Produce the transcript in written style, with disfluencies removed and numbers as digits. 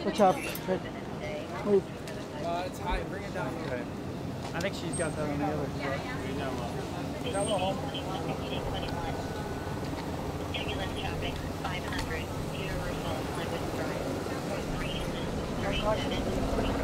Watch out. Move. It's high. Bring it down. Okay. I think she's got that on the other side. Ambulance traffic, 500, Universal, Highway Drive, 37,